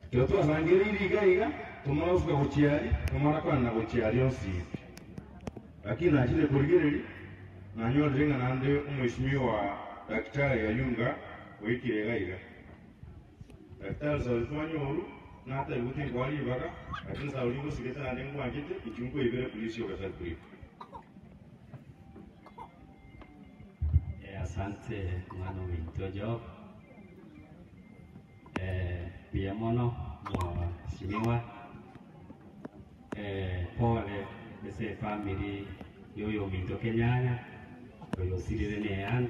Kyo twasangirire iga tumara usuka guchiari tumara kwana guchiari onsi lakini achile kurigiriri nanyodire nande umheshimiwa Daktari Ayunga wikire iga Daktari Zalfanyoru na hata yuti kwali baga lakini sauli kusiketa nande ngwangite ichungo ibere polisi okasal kuri. Asante mwana wintojo pia mono mheshimiwa pole ese family yoyo minto kenyanya yoyo sirire neyan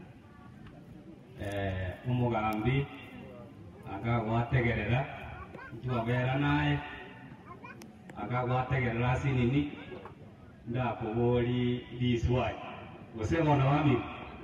umugambi agagwategerera twabera naye agagwategerera sinini ndakuboli diswai gusema wami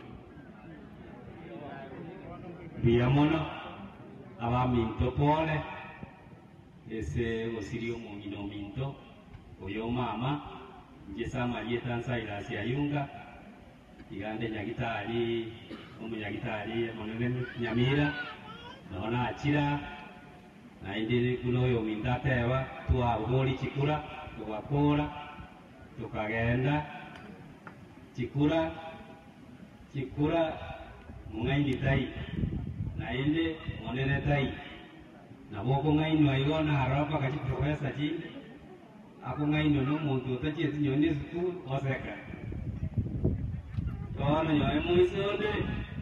pia mono abaminto pole ese osirio mungino minto oyo mama njesa marieta nsaira sia yunga igande nyagitari umunyagitari monene nyamira naona achira na indire kuno yo mintatewa tuwa uboli chikura tuwakora tukagenda chikura mungaini tai na inde monene tai na boko ngaino ayona harapa kachi profesa chi ako ngaino no muntu tachi nyone tu oseka tono nyoe muisonde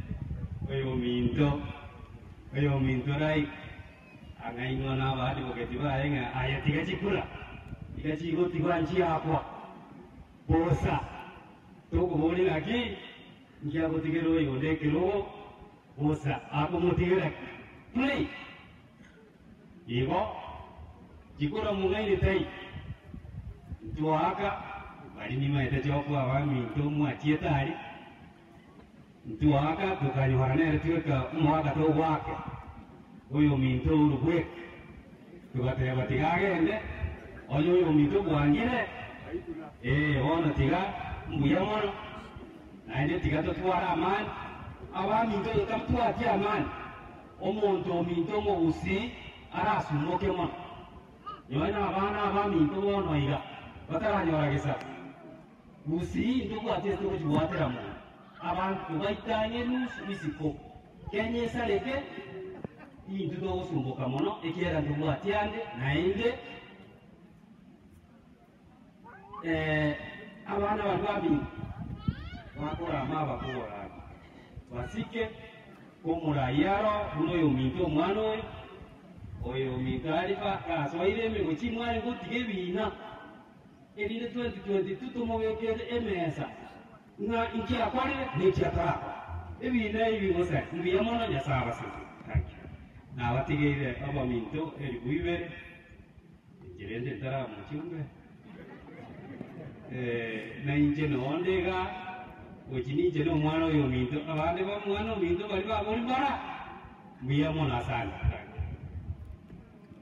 oyo minto rai angaino na badi boketi baenga ayatiga chikura ikachi go tigwanchi akwa bosa to kuboni lagi ngia go tigero yo ndekero bosa ako mutigere play igo chikura mungaini tai tuaka bali ni maeta choko abami to mwachieta ali tuaka tukanywarane tuka mwaka to wake uyo minto urubwe tukateba tigagende oyo minto bwangire ona tiga mbuya mono naende tiga to twara amani abami minto yotamtwatia amani omuntu minto mo usi arasumoke mono nyoina abana abaminto bono iga bataranyora gisa usi ndugu ateste ko juwatera mo abantu baitanye nisiko kenye saleke indu do sumboka mono ekiera ndugu atiande naende abana barwabi bakora mabakora basike komurayaro uno yo minto mwana oyo mitarifa kaswaire me gochimwari gotige bina erine 2022 tumogekere emesa na inkia kwari nekia tara ebina ibi gosa mbiya mona nyasaba sisi thank you na watigire aba minto eri kuibere jirende tara muchumbe na inje no ondega gochini je no mwana oyo minto abande ba mwana minto bali ba boli bara mbiya mona sana.